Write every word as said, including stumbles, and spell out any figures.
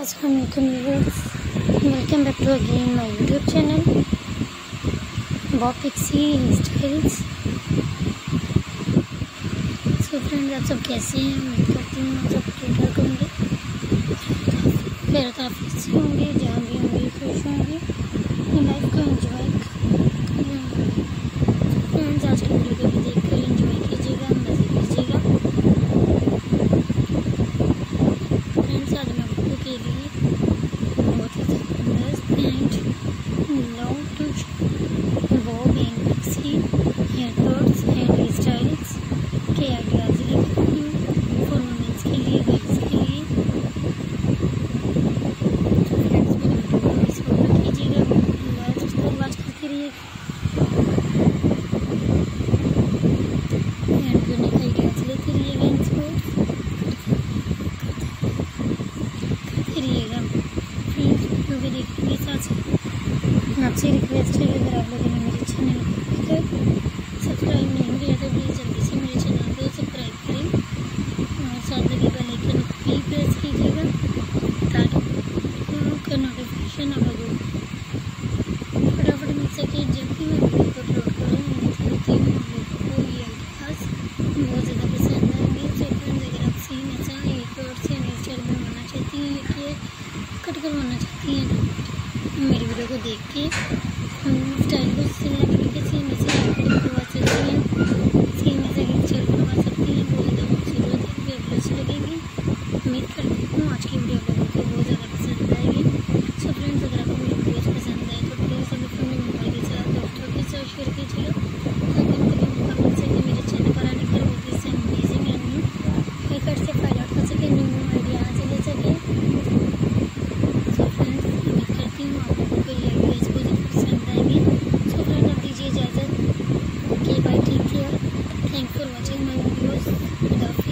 Assalamualaikum viewers, welcome back to again my YouTube channel Bobpixie Hairstyles। So friends, आप सब कैसे हैं? उम्मीद करती हूँ आप सब ठीक ठाक होंगे, खैर आफियत से होंगे, जहाँ भी होंगे खुश होंगे, अपनी लाइफ को एंजॉय कर रहे होंगे। फ्रेंड्स, आज की वीडियो को भी देख कर एंजॉय कीजिएगा, मज़े कीजिएगा। फ्रेंड्स, आज मैं आपको के लिए बहुत ही ज़बरदस्त and love to bob and pixie hair cuts and hair styles के आइडियाज़ लेकर आई हूँ फॉर वुमेन्स के लिए, गर्ल्स के लिए। तो फ्रेंड्स, मेरी वीडियो को मिस मत कीजिएगा, लास्ट तक वॉच करते रहिए एंड यूनिक आइडियाज़ लेते रहिएगा, इनको करते रहिएगा। फ्रेंड्स, वीडियो को देखने के साथ साथ आपसे रिक्वेस्ट है, अगर आप लोगों ने मेरे चैनल को अभी तक सब्सक्राइब नहीं किया तो प्लीज़ जल्दी से मेरे चैनल को सब्सक्राइब करें और साथ लगे बेल आइकन को भी प्रेस कीजिएगा ताकि का नोटिफिकेशन आप लोगों को फटाफट मिल सके जब भी मैं वीडियो को अपलोड करूँ। उम्मीद करती हूँ आप लोगों को ये आइडियाज़ बहुत ज़्यादा पसंद आएंगे। सो फ्रेंड्स, अगर आप सेम ऐसा हेयर कट से हेयर स्टाइल में बनना चाहती हैं या फिर कट करवाना चाहती हैं तो मेरी वीडियो को देख के स्टाइल को सिमिलर तरीके से ऐसे हेयर कट करवा सकती हैं, सेम ऐसे हेयर स्टाइल करवा सकती हैं। बहुत ज़्यादा खूबसूरत है, फेवरेट्स लगेंगी। उम्मीद करती हूँ आज की वीडियो आप लोगों को बहुत ज़्यादा पसंद आएगी। सो फ्रेंड्स, अगर आपको मेरी वीडियोज़ पसंद आए तो प्लीज़ अभी अपने मोबाइल के साथ दोस्तों के साथ शेयर कीजिएगा ताकि उनको भी मौका मिल सके मेरे चैनल पर आने पर वो भी इससे amazing and new hair cut से फायदा उठा सके, न्यू न्यू आइडियाज़ ले सके। सो फ्रेंड्स, उम्मीद करती हूँ आप लोगों को ये आइडियाज़ बहुत पसंद आएंगे। सो फ्रेंड्स, अब दीजिए इजाज़त। Okay bye, take care, thank for watching my videos.